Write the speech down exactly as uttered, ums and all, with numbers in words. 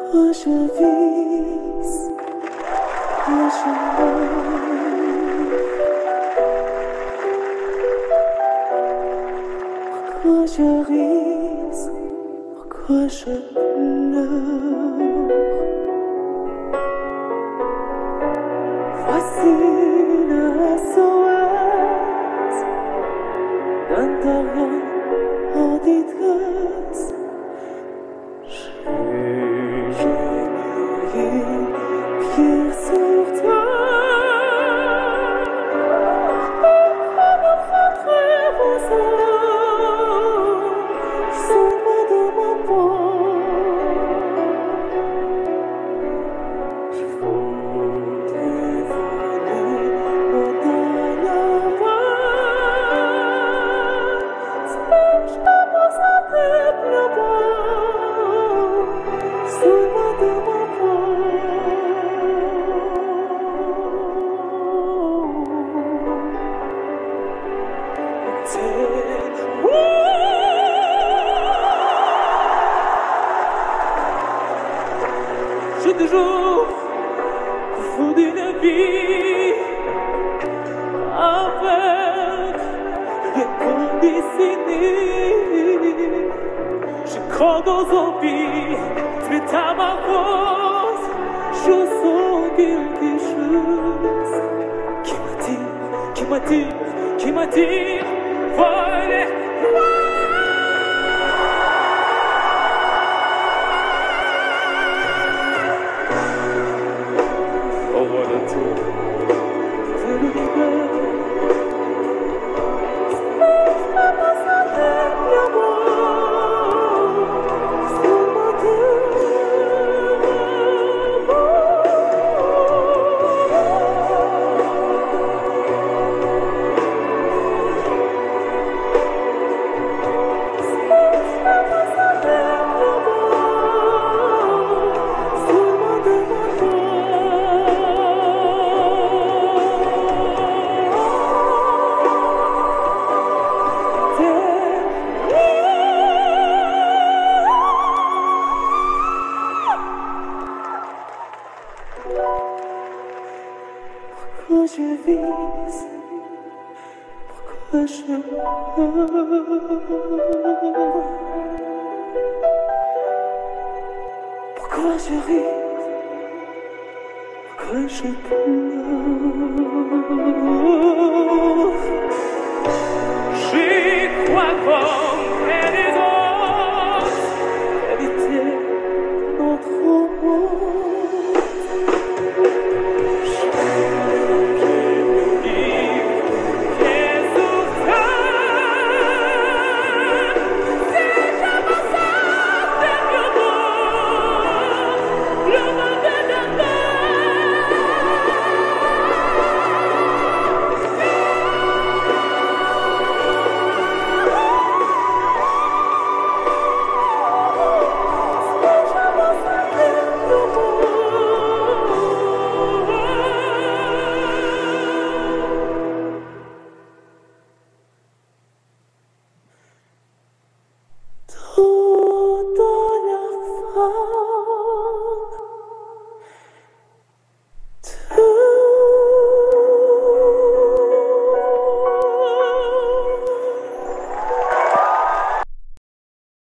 Pourquoi je vis, pourquoi je meurs, pourquoi je ris, pourquoi je pleure. Voici le S O S d'un terrien en détresse. Pieds sur terre, pourquoi me frapperai vos âmes, sauve-moi de ma peau. Je voudrais voler au-delà la voie, si je pense à tes pleurs, sauve-moi de ma peau. J'ai toujours confondu la vie avec les conditionnés. Je crois aux zombies, tu es à ma cause. Je sens quelque chose qui m'attire, qui m'attire, qui m'attire. Voilà. Pourquoi je vis, pourquoi je meurs, pourquoi je ris, pourquoi je pleure.